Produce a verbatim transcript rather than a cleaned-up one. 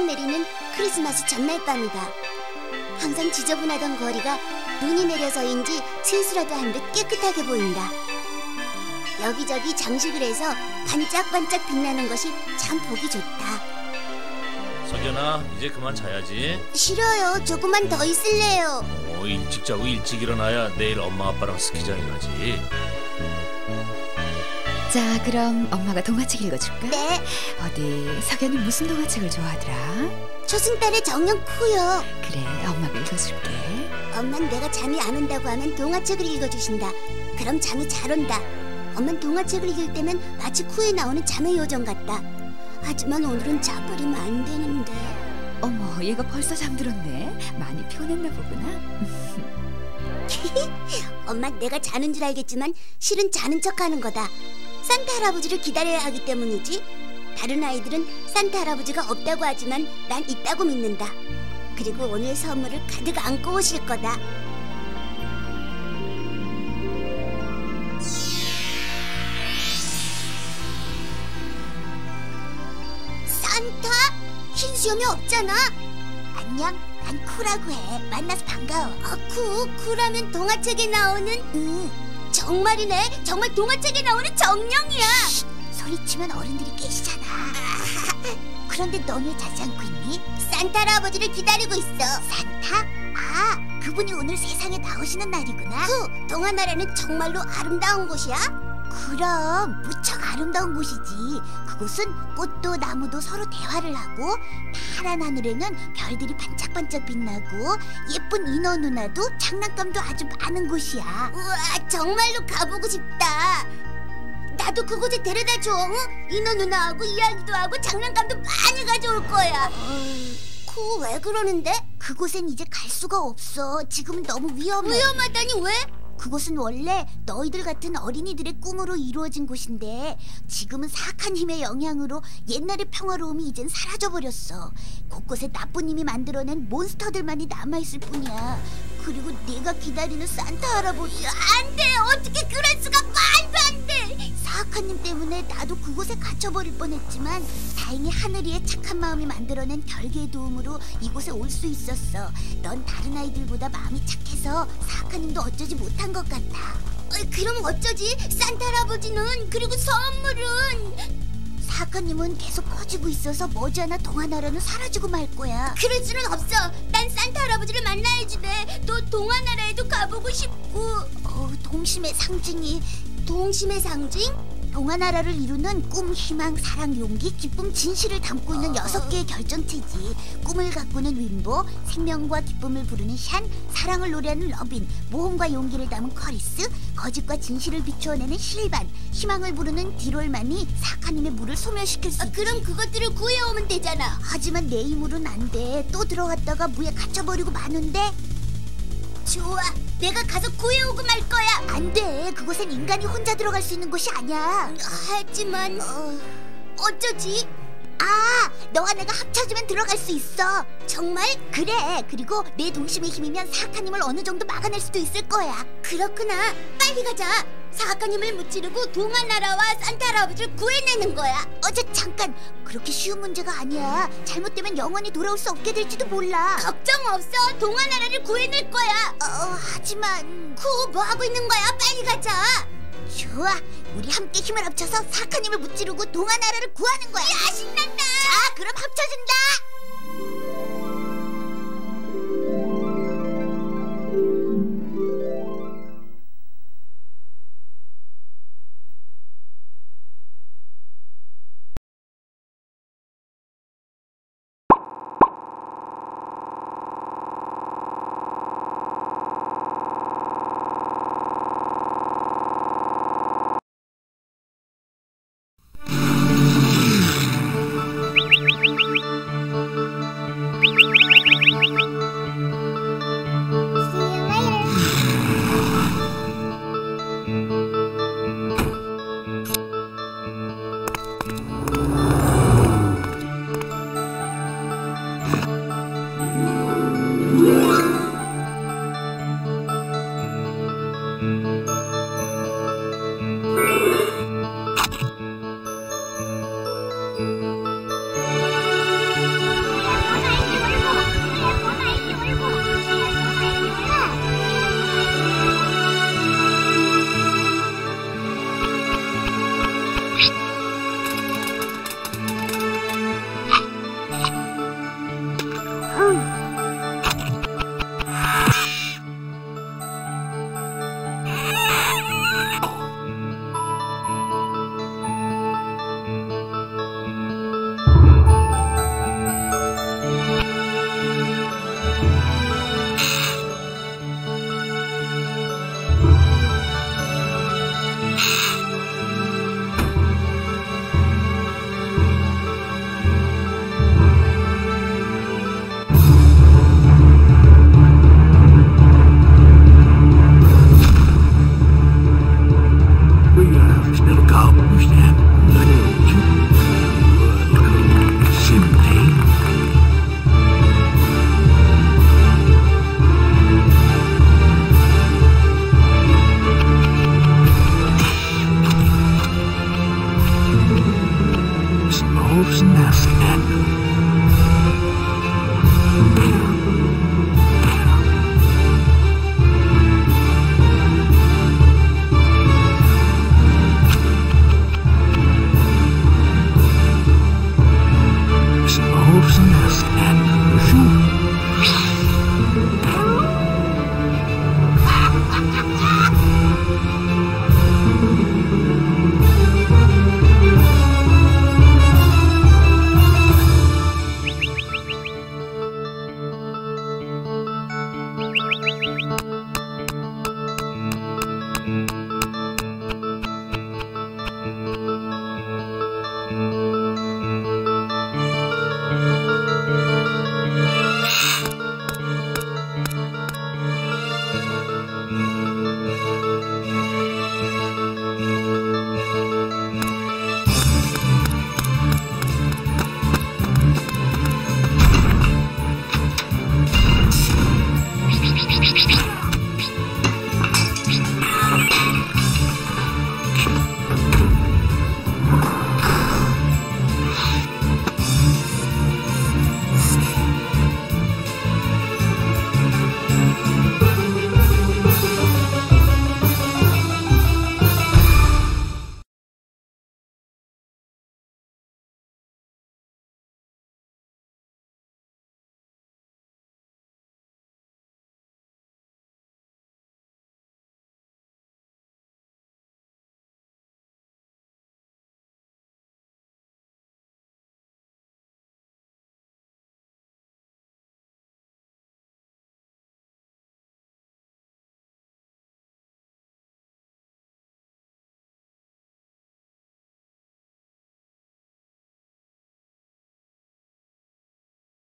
펑펑 내리는 크리스마스 전날 밤이다. 항상 지저분하던 거리가 눈이 내려서인지 세수라도 한 듯 깨끗하게 보인다. 여기저기 장식을 해서 반짝반짝 빛나는 것이 참 보기 좋다. 석연아, 이제 그만 자야지. 싫어요. 조금만 더 있을래요. 어, 일찍 자고 일찍 일어나야 내일 엄마 아빠랑 스키장에 가지. 자, 그럼 엄마가 동화책 읽어줄까? 네. 어디, 석연이 무슨 동화책을 좋아하더라? 초승달의 정령쿠요. 그래, 엄마가 읽어줄게. 엄만 내가 잠이 안 온다고 하면 동화책을 읽어주신다. 그럼 잠이 잘 온다. 엄만 동화책을 읽을 때면 마치 쿠에 나오는 잠의 요정 같다. 하지만 오늘은 자버리면 안 되는데. 어머, 얘가 벌써 잠들었네. 많이 피곤했나 보구나. 엄만 내가 자는 줄 알겠지만 실은 자는 척하는 거다. 산타 할아버지를 기다려야 하기 때문이지. 다른 아이들은 산타 할아버지가 없다고 하지만 난 있다고 믿는다. 그리고 오늘 선물을 가득 안고 오실 거다. 산타? 흰 수염이 없잖아. 안녕, 난 쿠라고 해. 만나서 반가워. 아, 쿠? 쿠라면 동화책에 나오는? 응. 정말이네. 정말 동화책에 나오는 정령이야. 쉿, 소리치면 어른들이 깨시잖아. 그런데 넌 왜 자지 않고 있니? 산타 할아버지를 기다리고 있어. 산타? 아, 그분이 오늘 세상에 나오시는 날이구나. 쿠, 동화나라는 정말로 아름다운 곳이야? 그럼 무척 아름다운 곳이지. 그곳은 꽃도 나무도 서로 대화를 하고, 파란 하늘에는 별들이 반짝반짝 빛나고, 예쁜 인어 누나도 장난감도 아주 많은 곳이야. 우와, 정말로 가보고 싶다. 나도 그곳에 데려다줘. 응? 인어 누나하고 이야기도 하고 장난감도 많이 가져올 거야. 그 왜 그러는데? 그곳엔 이제 갈 수가 없어. 지금은 너무 위험해. 위험하다니 왜? 그곳은 원래 너희들 같은 어린이들의 꿈으로 이루어진 곳인데 지금은 사악한 힘의 영향으로 옛날의 평화로움이 이젠 사라져버렸어. 곳곳에 나쁜 힘이 만들어낸 몬스터들만이 남아있을 뿐이야. 그리고 네가 기다리는 산타 할아버지, 안 돼! 어떻게 그럴 수가. 말도 안 돼! 사악한 힘 때문에 나도 그곳에 갇혀버릴 뻔했지만 다행히 하늘이의 착한 마음이 만들어낸 별개의 도움으로 이곳에 올 수 있었어. 넌 다른 아이들보다 마음이 착해서 사악한 힘도 어쩌지 못한 것 같아. 어, 그럼 어쩌지? 산타 할아버지는, 그리고 선물은? 사악한님은 계속 커지고 있어서 머지않아 동화나라는 사라지고 말 거야. 그럴 수는 없어. 난 산타 할아버지를 만나야지 돼. 또 동화나라에도 가보고 싶고. 어, 동심의 상징이. 동심의 상징? 동화나라를 이루는 꿈, 희망, 사랑, 용기, 기쁨, 진실을 담고 있는 여섯 개의 결정체지. 꿈을 가꾸는 윈보, 생명과 기쁨을 부르는 샨, 사랑을 노래하는 러빈, 모험과 용기를 담은 커리스, 거짓과 진실을 비추어내는 실반, 희망을 부르는 디롤만이 사악한님의 물을 소멸시킬 수 있지. 아, 그럼 그것들을 구해오면 되잖아. 하지만 내 힘으로는 안 돼. 또 들어갔다가 무에 갇혀버리고 마는데. 좋아, 내가 가서 구해오고 말 거야. 안 돼. 그곳엔 인간이 혼자 들어갈 수 있는 곳이 아니야. 하지만 어... 어쩌지? 아, 너와 내가 합쳐지면 들어갈 수 있어. 정말? 그래. 그리고 내 동심의 힘이면 사악한님을 어느 정도 막아낼 수도 있을 거야. 그렇구나. 빨리 가자. 사악한님을 무찌르고 동화나라와 산타 할아버지를 구해내는 거야. 어제 잠깐. 그렇게 쉬운 문제가 아니야. 잘못되면 영원히 돌아올 수 없게 될지도 몰라. 걱정 없어. 동화나라를 구해낼 거야. 어, 하지만 쿠, 뭐 하고 있는 거야? 빨리 가자. 좋아, 우리 함께 힘을 합쳐서 사악한님을 무찌르고 동화나라를 구하는 거야. 야, 신난다. 자, 그럼 합쳐진다. 응.